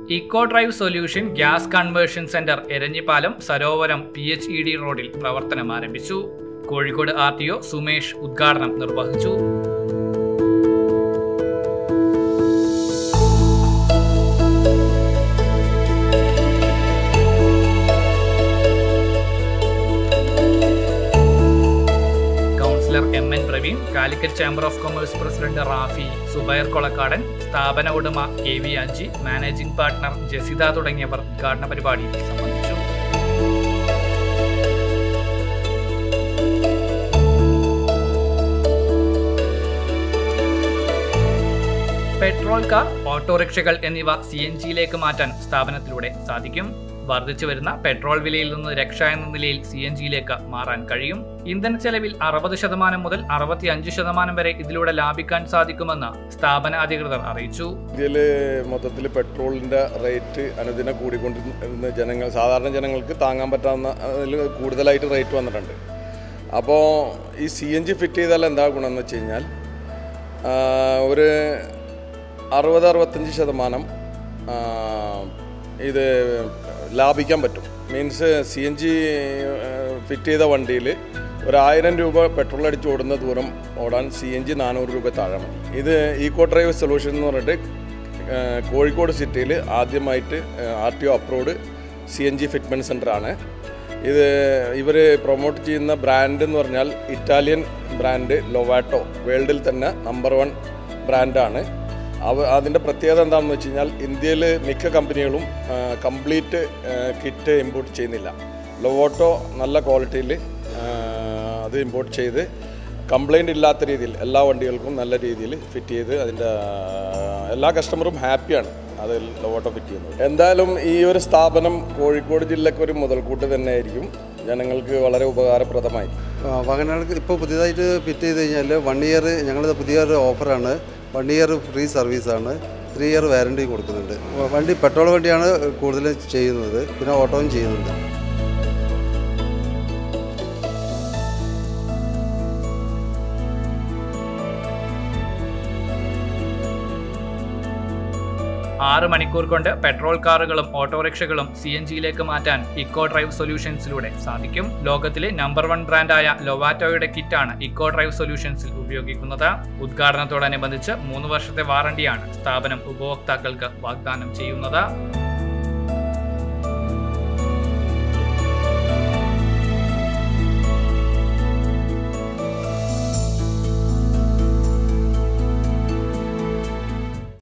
Eco drive solution gas conversion centre Eranhipalam Sarovaram PHED റോഡിൽ പ്രവർത്തനം ആരംഭിച്ചു. കോഴിക്കോട് RTO സുമേഷ് ഉദ്ഘാടനം നിർവഹിച്ചു. MN Praveen, Calicut chamber of commerce president Rafi, Zubair Kolakkadan, സ്ഥാപന ഉടമ KV Aji, managing partner Jasitha തുടങ്ങിയവർ ഉദ്ഘാടന പരിപാടിയിൽ സംബന്ധിച്ചു. പെട്രോൾ കാർ, ഓട്ടോറിക്ഷകൾ എന്നിവ CNGയിലേക്ക് മാറ്റാൻ സ്ഥാപനത്തിലൂടെ സാധിക്കും. വർദ്ധിച്ചു വരുന്ന പെട്രോൾ വിലയിൽ നിന്ന് രക്ഷ എന്ന നിലയിൽ CNGയിലേക്ക് മാറാൻ കഴിയും. ഇന്ധന ചെലവിൽ 60% മുതൽ 65% വരെ ഇതിലൂടെ ലാഭിക്കാൻ സാധിക്കുമെന്ന് സ്ഥാപന അധികൃതർ അറിയിച്ചു. ഇന്ത്യയില് മൊത്തത്തിൽ പെട്രോളിന്റെ റേറ്റ് അനുദിനം കൂടിക്കൊണ്ടിരുന്ന സാധാരണ ജനങ്ങൾക്ക് താങ്ങാൻ പറ്റാവുന്ന കൂടുതലായിട്ട് റേറ്റ് വന്നിട്ടുണ്ട്. അപ്പോൾ ഈ CNG ഫിറ്റ് ചെയ്താൽ എന്താ ഗുണമെന്ന് വെച്ച് കഴിഞ്ഞാൽ ഒരു 60-65% ഇത് ലാഭിക്കാൻ പറ്റും. മീൻസ് CNG ഫിറ്റ് ചെയ്ത വണ്ടിയിൽ 1000 രൂപ പെട്രോൾ അടിച്ച് ഓടുന്ന ദൂരം ഓടാൻ CNG 400 രൂപ താഴെ മതി. ഇത് ഇക്കോ ഡ്രൈവ് സൊല്യൂഷൻ എന്ന് പറഞ്ഞിട്ട് കോഴിക്കോട് സിറ്റിയിൽ ആദ്യമായിട്ട് RTO അപ്രൂവ്ഡ് CNG ഫിറ്റ്മെൻറ്റ് സെൻ്ററാണ്. ഇത് ഇവർ പ്രൊമോട്ട് ചെയ്യുന്ന ബ്രാൻഡ് എന്ന് പറഞ്ഞാൽ ഇറ്റാലിയൻ ബ്രാൻഡ് ലൊവാട്ടോ, വേൾഡിൽ തന്നെ നമ്പർ 1 ബ്രാൻഡാണ്. അതിൻ്റെ പ്രത്യേകത എന്താണെന്ന് വെച്ച് കഴിഞ്ഞാൽ ഇന്ത്യയിൽ മിക്ക കമ്പനികളും കംപ്ലീറ്റ് കിറ്റ് ഇമ്പോർട്ട് ചെയ്യുന്നില്ല. ലൊവാട്ടോ നല്ല ക്വാളിറ്റിയിൽ അത് ഇമ്പോർട്ട് ചെയ്ത് കംപ്ലൈൻറ്റ് ഇല്ലാത്ത രീതിയിൽ എല്ലാ വണ്ടികൾക്കും നല്ല രീതിയിൽ ഫിറ്റ് ചെയ്ത് അതിൻ്റെ എല്ലാ കസ്റ്റമറും ഹാപ്പിയാണ് അത് ലൊവാട്ടോ ഫിറ്റ് ചെയ്യുന്നത്. എന്തായാലും ഈ ഒരു സ്ഥാപനം കോഴിക്കോട് ജില്ലയ്ക്ക് ഒരു മുതൽക്കൂട്ട് തന്നെ ആയിരിക്കും. ജനങ്ങൾക്ക് വളരെ ഉപകാരപ്രദമായി. വാഹനങ്ങൾക്ക് ഇപ്പോൾ പുതിയതായിട്ട് ഫിറ്റ് ചെയ്ത് കഴിഞ്ഞാൽ 1 ഇയർ ഞങ്ങളത് പുതിയൊരു ഓഫറാണ്. 1 ഇയർ ഫ്രീ സർവീസാണ്, 3 ഇയർ വാറണ്ടി കൊടുക്കുന്നുണ്ട്. വണ്ടി പെട്രോൾ വണ്ടിയാണ് കൂടുതലും ചെയ്യുന്നത്, പിന്നെ ഓട്ടോയും ചെയ്യുന്നുണ്ട്. ആറ് മണിക്കൂർ കൊണ്ട് പെട്രോൾ കാറുകളും ഓട്ടോറിക്ഷകളും CNGയിലേക്ക് മാറ്റാൻ ഇക്കോ ഡ്രൈവ് സൊല്യൂഷൻസിലൂടെ സാധിക്കും. ലോകത്തിലെ നമ്പർ 1 ബ്രാൻഡായ ലൊവാറ്റോയുടെ കിറ്റാണ് ഇക്കോ ഡ്രൈവ് സൊല്യൂഷൻസിൽ ഉപയോഗിക്കുന്നത്. ഉദ്ഘാടനത്തോടനുബന്ധിച്ച് 3 വർഷത്തെ വാറണ്ടിയാണ് സ്ഥാപനം ഉപഭോക്താക്കൾക്ക് വാഗ്ദാനം ചെയ്യുന്നത്.